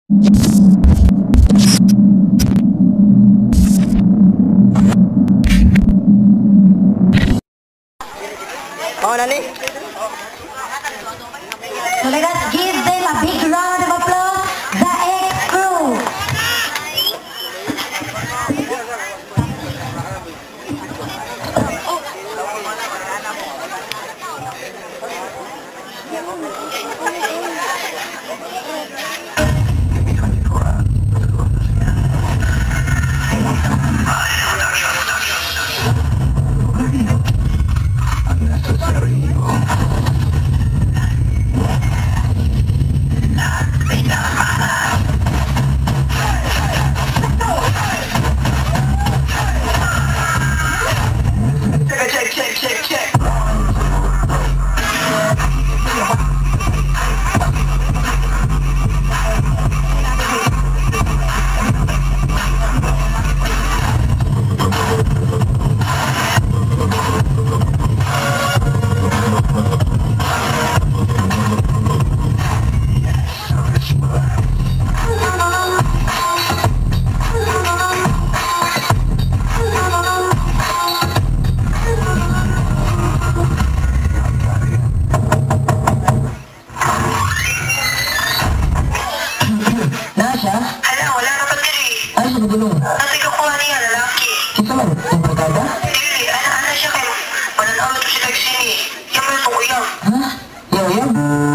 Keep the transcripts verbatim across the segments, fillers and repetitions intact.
Oh, nani? So let us give them a big round of applause, the X crew. Kasi kakuha niya, lalaki. Ito man, ang barkada? Dili, ana-ana siya kayo. Pananaw ito siya nagsini. Yan mo itong uyang. Ha? Yaw, yaw?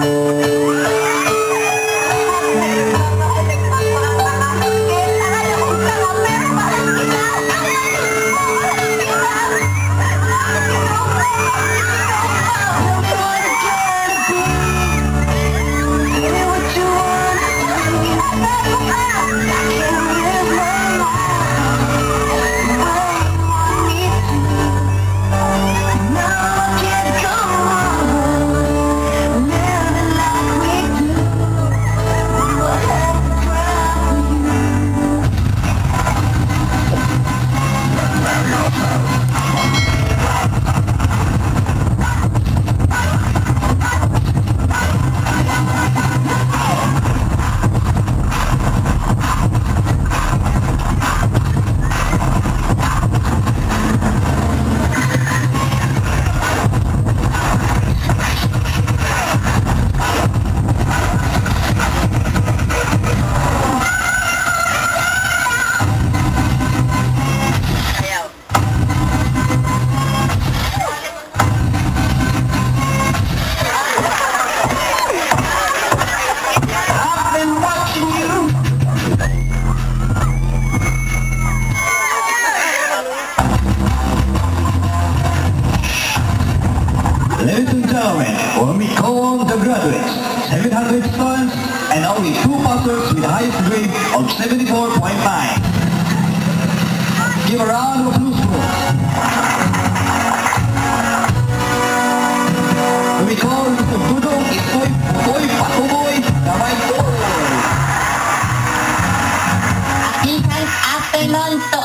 Ladies and gentlemen, when we call on the graduates, seven hundred students and only two passers with the highest grade of seventy-four point nine. Give a round of applause for us. When we call Mister Dudong, Isoy, Putoy, Patuboy, Kamay Toy. Isang afternoon to